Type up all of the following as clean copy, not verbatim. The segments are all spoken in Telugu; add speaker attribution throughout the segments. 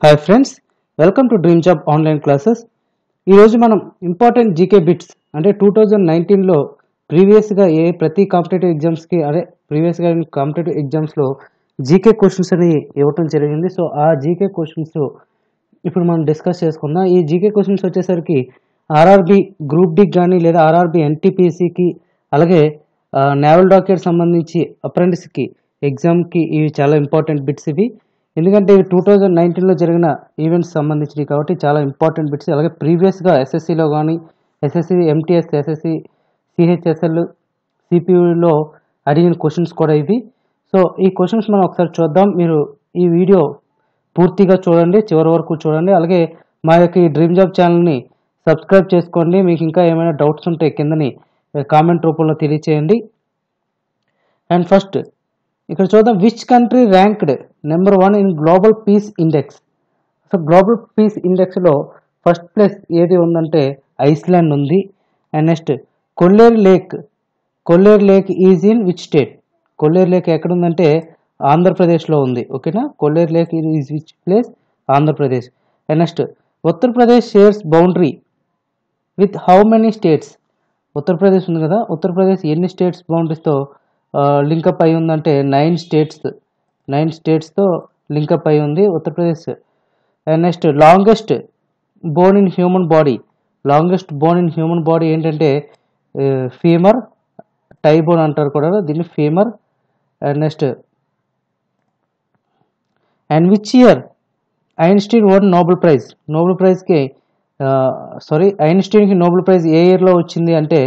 Speaker 1: Hi friends, welcome to dream job online classes. ఈరోజు మనం ఇంపార్టెంట్ జీకే బిట్స్ అంటే 2019లో ప్రీవియస్గా ప్రతి కాంపిటేటివ్ ఎగ్జామ్స్కి ప్రీవియస్గా కాంపిటేటివ్ ఎగ్జామ్స్లో జీకే క్వశ్చన్స్ అని ఇవ్వటం జరిగింది. సో ఆ జీకే క్వశ్చన్స్ ఇప్పుడు మనం డిస్కస్ చేసుకుందాం. ఈ జీకే క్వశ్చన్స్ వచ్చేసరికి ఆర్ఆర్బి గ్రూప్ డి కానీ లేదా ఆర్ఆర్బి ఎన్టీపీసీకి అలాగే నేవల్ డాక్యుమెంట్ సంబంధించి అప్రెంటిస్కి ఎగ్జామ్కి ఇవి చాలా ఇంపార్టెంట్ బిట్స్ ఇవి. ఎందుకంటే ఇవి 2019లో జరిగిన ఈవెంట్స్ సంబంధించినవి కాబట్టి చాలా ఇంపార్టెంట్ బిట్స్. అలాగే ప్రీవియస్గా ఎస్ఎస్సిలో కానీ ఎస్ఎస్సి ఎంటీఎస్ ఎస్ఎస్సి సిహెచ్ఎస్ఎల్ సిపియూలో అడిగిన క్వశ్చన్స్ కూడా ఇవి. సో ఈ క్వశ్చన్స్ మనం ఒకసారి చూద్దాం. మీరు ఈ వీడియో పూర్తిగా చూడండి, చివరి వరకు చూడండి. అలాగే మా యొక్క ఈ డ్రీమ్ జాబ్ ఛానల్ని సబ్స్క్రైబ్ చేసుకోండి. మీకు ఇంకా ఏమైనా డౌట్స్ ఉంటే కిందని కామెంట్ రూపంలో తెలియచేయండి. అండ్ ఫస్ట్ ఇక్కడ చూద్దాం, which country ranked number 1 in global peace index. So global peace ఇండెక్స్లో ఫస్ట్ ప్లేస్ ఏది ఉందంటే ఐస్లాండ్ ఉంది. And next Kolleru lake is in which state. Kolleru lake ఎక్కడ ఉందంటే ఆంధ్రప్రదేశ్లో ఉంది. ఓకేనా, Kolleru lake is which place, Andhra Pradesh. And next Uttar Pradesh shares boundary with how many states. Uttar Pradesh ఉంది కదా, ఉత్తరప్రదేశ్ ఎన్ని స్టేట్స్ బౌండరీస్తో లింకప్ అయి ఉందంటే 9 స్టేట్స్తో లింకప్ అయి ఉంది Uttar Pradesh. And next longest bone in human body ఏంటంటే ఫీమర్, టై బోన్ అంటారు కూడా దీన్ని femur. And next and which year Einstein won ఐన్స్టీన్కి నోబెల్ ప్రైజ్ ఏ ఇయర్లో వచ్చింది అంటే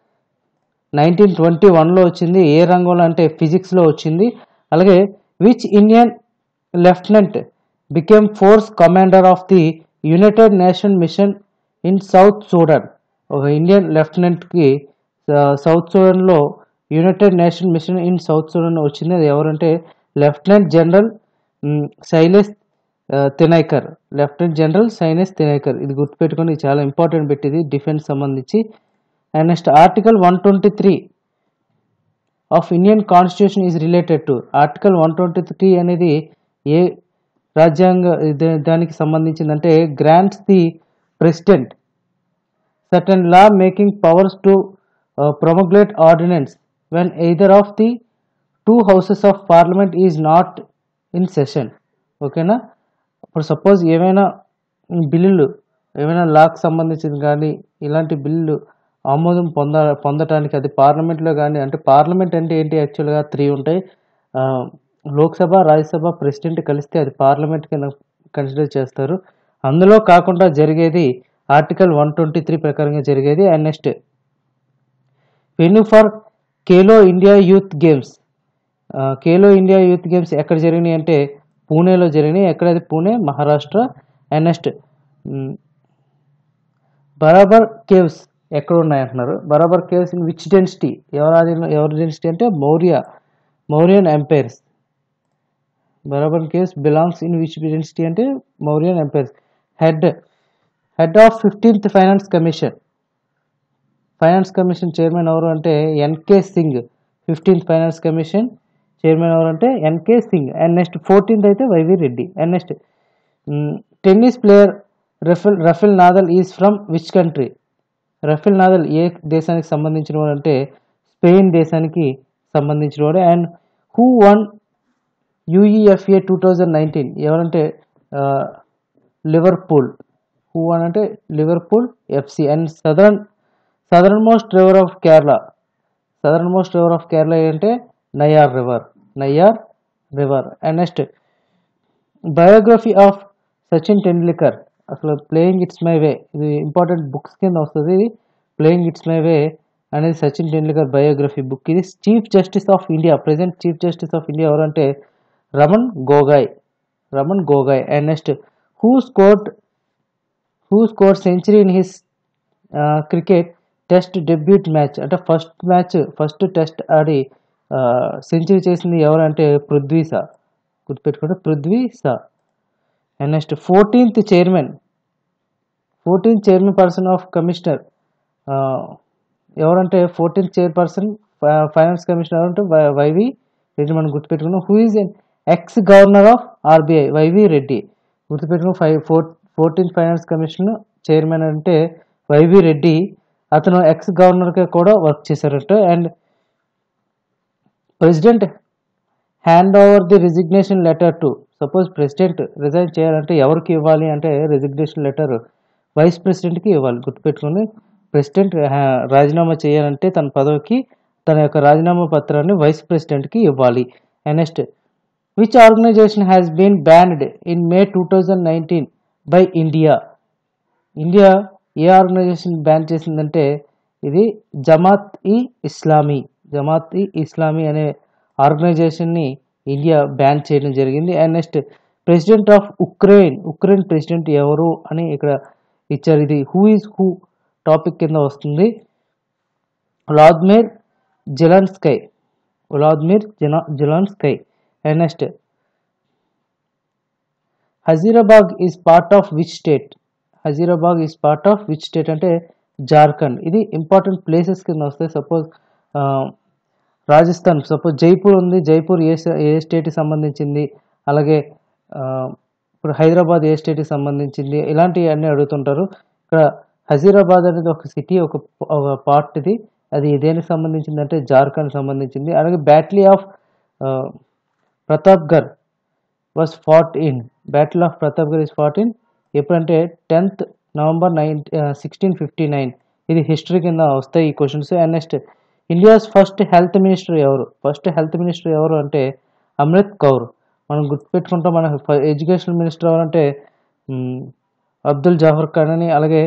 Speaker 1: 1921లో వచ్చింది. ఏ రంగంలో అంటే ఫిజిక్స్లో వచ్చింది. అలాగే which Indian lieutenant became force commander of the United Nation mission in South Sudan. ఒక ఇండియన్ లెఫ్టినెంట్కి సౌత్ సూడాన్లో United Nation mission in South Sudan వచ్చింది. అది ఎవరంటే లెఫ్టినెంట్ జనరల్ సైలేస్ తినైకర్. ఇది గుర్తుపెట్టుకొని చాలా ఇంపార్టెంట్ బిట్, ఇది డిఫెన్స్ సంబంధించి. And next article 123 of Indian constitution is related to. Article 123 అనేది ఏ రాజ్యాంగ దానికి సంబంధించిందంటే grants the president certain law making powers to promulgate ordinance when either of the 2 houses of parliament is not in session. ఓకేనా, ఇప్పుడు సపోజ్ ఏమైనా బిల్లులు ఏమైనా లాకు సంబంధించింది కానీ ఇలాంటి బిల్లులు ఆమోదం పొందటానికి అది పార్లమెంట్లో కానీ, అంటే పార్లమెంట్ అంటే ఏంటి, యాక్చువల్గా 3 ఉంటాయి. లోక్సభ, రాజ్యసభ, ప్రెసిడెంట్ కలిస్తే అది పార్లమెంట్ కింద కన్సిడర్ చేస్తారు. అందులో కాకుండా జరిగేది ఆర్టికల్ 123 ప్రకారంగా జరిగేది. And next venue for Khelo India youth games. Khelo India youth games ఎక్కడ జరిగినాయి అంటే పూణేలో జరిగినాయి. ఎక్కడది? Pune, Maharashtra. And next Barabar caves ఎక్కడ ఉన్నాయంటున్నారు. Barabar caves in which dynasty, ఎవరి డెన్సిటీ అంటే Mauryan empires. Barabar caves belongs in which dynasty అంటే Mauryan empires. Head of 15th finance commission chairman ఎవరు అంటే N K Singh. 15th finance commission chairman ఎవరు అంటే N K Singh. And next 14th అయితే Y V Reddy. And next tennis player Rafael Nadal is from which country. Rafael Nadal ఏ దేశానికి సంబంధించిన వాడు అంటే స్పెయిన్ దేశానికి సంబంధించిన వాడు. అండ్ హూ వన్ యూఈఎఫ్ఏ 2019 ఎవరంటే లివర్పూల్. హూ వన్ అంటే Liverpool FC. And southernmost river of Kerala ఏంటంటే Neyyar river. And next biography of Sachin Tendulkar. అసలు ప్లేయింగ్ ఇట్స్ మై వే, ఇది ఇంపార్టెంట్ బుక్స్ కింద వస్తుంది. ఇది ప్లేయింగ్ ఇట్స్ మై వే అనేది సచిన్ టెండూల్కర్ బయోగ్రఫీ బుక్. ఇది chief justice of India, present chief justice of India ఎవరంటే Ranjan Gogoi. And next who scored century in his cricket test debut match. అంటే ఫస్ట్ టెస్ట్ ఆడి సెంచరీ చేసింది ఎవరంటే పృథ్వీ షా. గుర్తుపెట్టుకుంటే Prithvi Shaw. And next 14th chairman of commissioner ఎవరంటే 14th చైర్పర్సన్ ఫైనాన్స్ కమిషనర్ అంటే వైవి రెడ్డి. మనం గుర్తుపెట్టుకున్నాం. Who is ex governor of RBI Y V Reddy. గుర్తుపెట్టుకుని 14th ఫైనాన్స్ కమిషన్ చైర్మన్ అంటే వైవి రెడ్డి. అతను ఎక్స్ గవర్నర్గా కూడా వర్క్ చేశారట. And president hand over the resignation letter to, suppose president resign చేయాలంటే ఎవరికి ఇవ్వాలి అంటే రిజిగ్నేషన్ లెటర్ వైస్ ప్రెసిడెంట్కి ఇవ్వాలి. గుర్తుపెట్టుకుని ప్రెసిడెంట్ రాజీనామా చేయాలంటే తన పదవికి తన యొక్క రాజీనామా పత్రాన్ని వైస్ ప్రెసిడెంట్కి ఇవ్వాలి. And next, which organization has been banned in May 2019 by India? India ఏ ఆర్గనైజేషన్ బ్యాన్ చేసిందంటే ఇది జమాత్ ఈ ఇస్లామీ అనే ఆర్గనైజేషన్ని ఇండియా బ్యాన్ చేయడం జరిగింది. And next, president of Ukraine president ఎవరు అని ఇక్కడ ఇచ్చారు. ఇది హూ ఈజ్ హూ టాపిక్ కింద వస్తుంది. Volodymyr Zelensky. And next, Hazaribagh is part of which state? Hazaribagh is part of which state అంటే జార్ఖండ్. ఇది ఇంపార్టెంట్ ప్లేసెస్ కింద వస్తాయి. సపోజ్ రాజస్థాన్, సపోజ్ జైపూర్ ఉంది, జైపూర్ ఏ స్టేట్కి సంబంధించింది, అలాగే ఇప్పుడు హైదరాబాద్ ఏ స్టేట్కి సంబంధించింది, ఇలాంటివి అన్నీ అడుగుతుంటారు. ఇక్కడ హజీరాబాద్ అనేది ఒక సిటీ, ఒక పార్ట్ ఇది. అది దేనికి సంబంధించింది అంటే జార్ఖండ్ సంబంధించింది. అలాగే battle of Pratapgarh was fought in. Battle of Pratapgarh is fought in ఎప్పుడంటే 10th November 1659. ఇది హిస్టరీ కింద వస్తాయి ఈ questions. And next, India's first health minister ఎవరు అంటే అమృత్ కౌర్. మనం గుర్తుపెట్టుకుంటాం. మన ఎడ్యుకేషన్ మినిస్టర్ ఎవరంటే అబ్దుల్ జవహర్ ఖాన్ అని. అలాగే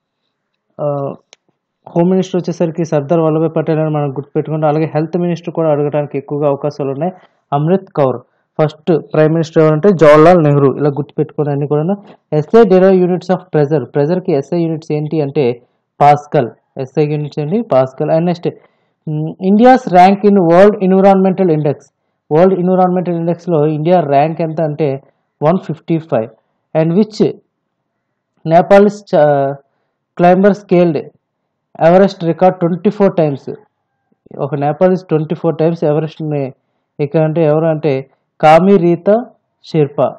Speaker 1: హోమ్ మినిస్టర్ వచ్చేసరికి సర్దార్ వల్లభాయ్ పటేల్ అని మనం గుర్తుపెట్టుకుంటాం. అలాగే హెల్త్ మినిస్టర్ కూడా అడగడానికి ఎక్కువగా అవకాశాలు ఉన్నాయి. Amrit Kaur. First prime minister ఎవరంటే జవహర్లాల్ నెహ్రూ. ఇలా గుర్తుపెట్టుకుని అన్ని కూడా. ఎస్ఐ డెరైవ్ యూనిట్స్ ఆఫ్ ప్రెజర్కి ఎస్ఐ యూనిట్స్ ఏంటి అంటే పాస్కల్. ఎస్ఐ యూనిట్స్ ఏంటి? Pascal. And next, India's rank in world environmental ఇండెక్స్లో ఇండియా ర్యాంక్ ఎంత అంటే 155. And which Nepalese climber scaled Everest record 24 times. ఒక నేపాలిస్ 24 times ఎవరెస్ట్ని ఎక్కారంటే ఎవరు అంటే Kami Rita Sherpa.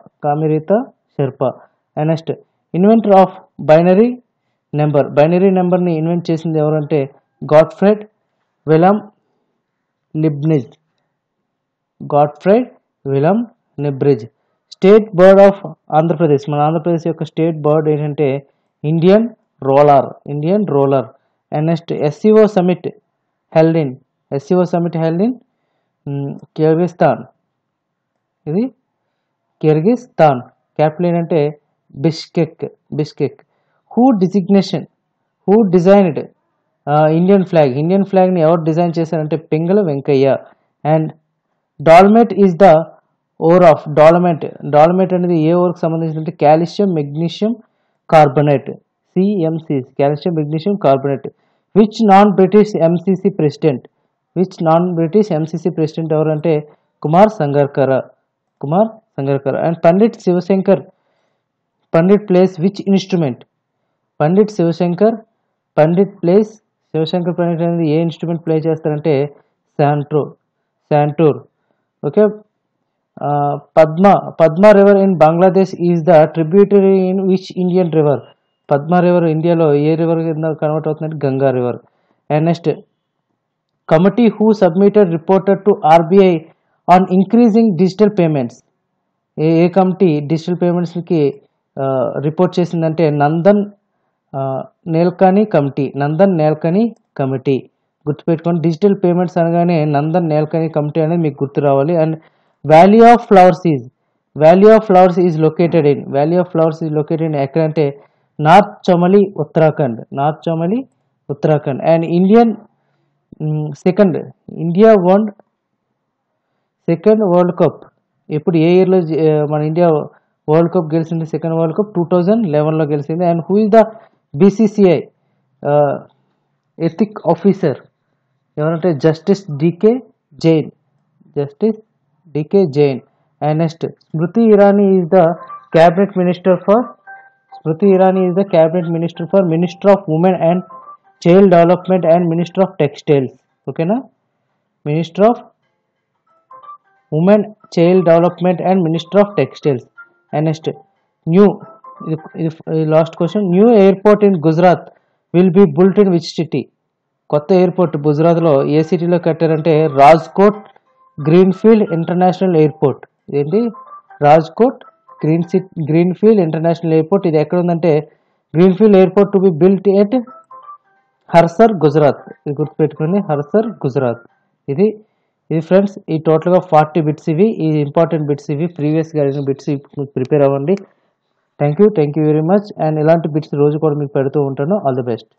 Speaker 1: And next, inventor of binary నెంబర్ని ఇన్వెంట్ చేసింది ఎవరంటే Gottfried Wilhelm Leibniz. State bird of Andhra Pradesh. మన ఆంధ్రప్రదేశ్ యొక్క స్టేట్ బర్డ్ ఏంటంటే Indian roller. And next, SCO summit held in Kyrgyzstan. ఇది కిర్గిస్తాన్. క్యాపిటల్ ఏంటంటే బిష్కెక్. హూ డిజైన్డ్ ఇండియన్ ఫ్లాగ్ని ఎవరు డిజైన్ చేశారంటే Pingali Venkayya. And dolomite is the ore of dolomite అనేది ఏ ఓర్కి సంబంధించిందంటే calcium magnesium carbonate, CMC, calcium magnesium carbonate. Which non British MCC president ఎవరంటే Kumar Sangakkara. And Pandit plays which instrument? Pandit plays అనేది ఏ ఇన్స్ట్రుమెంట్ ప్లే చేస్తారంటే santoor. Okay. Padma river in Bangladesh is the tributary in which Indian river? Padma river ఇండియాలో ఏ రివర్ కింద కన్వర్ట్ అవుతుందంటే Ganga river. And next, committee who submitted reported to RBI on increasing digital payments. ఏ కమిటీ డిజిటల్ పేమెంట్స్కి రిపోర్ట్ చేసిందంటే నందన్ నేల్కనీ కమిటీ. గుర్తుపెట్టుకోండి, డిజిటల్ పేమెంట్స్ అనగానే నందన్ నేల్కనీ కమిటీ అనేది మీకు గుర్తు రావాలి. And valley of flowers is located in ఎక్కడంటే north Chamoli Uttarakhand. And India won second world cup ఎప్పుడు ఏ ఇయర్లో మన ఇండియా వరల్డ్ కప్ గెలిచింది? సెకండ్ వరల్డ్ కప్ 2011లో గెలిచింది. And who is the BCCI ethic officer ఎవరంటే justice D K Jain. And next, Smriti Irani is the cabinet minister for minister of women and child development and minister of textiles. ఓకేనా? Minister of women, child development and minister of textiles. And next, new ఇది last question. New airport in Gujarat will be built in which city? కొత్త ఎయిర్పోర్ట్ గుజరాత్లో ఏ సిటీలో కట్టారంటే రాజ్కోట్ గ్రీన్ఫీల్డ్ ఇంటర్నేషనల్ ఎయిర్పోర్ట్. ఏంటి రాజ్కోట్ గ్రీన్ఫీల్డ్ ఇంటర్నేషనల్ ఎయిర్పోర్ట్. ఇది ఎక్కడ ఉందంటే greenfield airport to be built at Hirasar Gujarat. ఇది గుర్తుపెట్టుకోండి, హర్సర్ గుజరాత్. ఇది ఫ్రెండ్స్ ఈ టోటల్గా 40 బిట్స్ ఇవి. ఈ ఇంపార్టెంట్ బిట్స్ ఇవి, ప్రీవియస్గా అడిగిన బిట్స్ ప్రిపేర్ అవ్వండి. Thank you very much. అండ్ ఇలాంటి బిట్స్ రోజు కూడా మీకు పెడుతూ ఉంటాను. All the best.